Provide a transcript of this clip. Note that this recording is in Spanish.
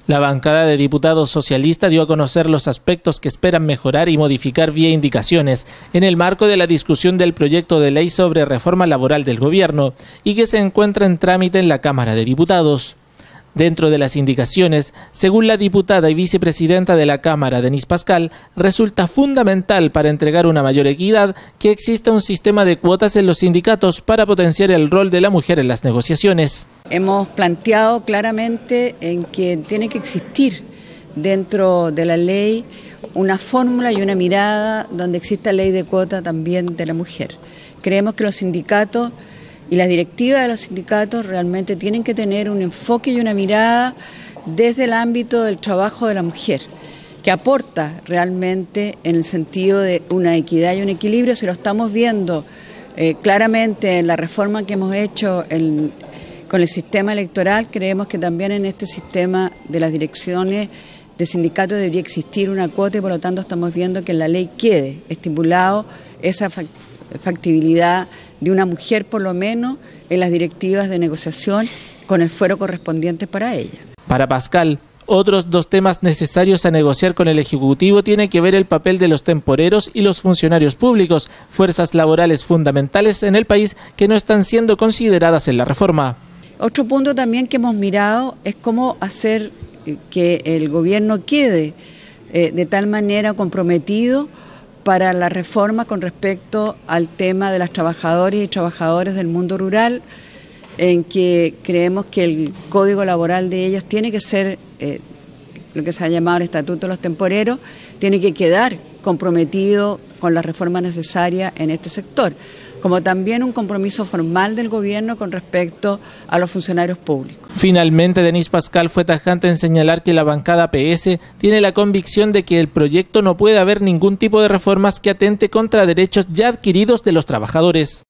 La bancada de diputados socialista dio a conocer los aspectos que esperan mejorar y modificar vía indicaciones en el marco de la discusión del proyecto de ley sobre reforma laboral del gobierno y que se encuentra en trámite en la Cámara de Diputados. Dentro de las indicaciones, según la diputada y vicepresidenta de la Cámara, Denise Pascal, resulta fundamental para entregar una mayor equidad que exista un sistema de cuotas en los sindicatos para potenciar el rol de la mujer en las negociaciones. Hemos planteado claramente en que tiene que existir dentro de la ley una fórmula y una mirada donde exista ley de cuota también de la mujer. Creemos que los sindicatos y las directivas de los sindicatos realmente tienen que tener un enfoque y una mirada desde el ámbito del trabajo de la mujer, que aporta realmente en el sentido de una equidad y un equilibrio. Si lo estamos viendo claramente en la reforma que hemos hecho con el sistema electoral, creemos que también en este sistema de las direcciones de sindicatos debería existir una cuota y por lo tanto estamos viendo que en la ley quede estipulado esa factibilidad de una mujer por lo menos en las directivas de negociación con el fuero correspondiente para ella. Para Pascal, otros dos temas necesarios a negociar con el Ejecutivo tienen que ver el papel de los temporeros y los funcionarios públicos, fuerzas laborales fundamentales en el país que no están siendo consideradas en la reforma. Otro punto también que hemos mirado es cómo hacer que el gobierno quede de tal manera comprometido para la reforma con respecto al tema de las trabajadoras y trabajadores del mundo rural, en que creemos que el código laboral de ellos tiene que ser lo que se ha llamado el Estatuto de los Temporeros, tiene que quedar comprometido con la reforma necesaria en este sector, como también un compromiso formal del gobierno con respecto a los funcionarios públicos. Finalmente, Denise Pascal fue tajante en señalar que la bancada PS tiene la convicción de que el proyecto no puede haber ningún tipo de reformas que atente contra derechos ya adquiridos de los trabajadores.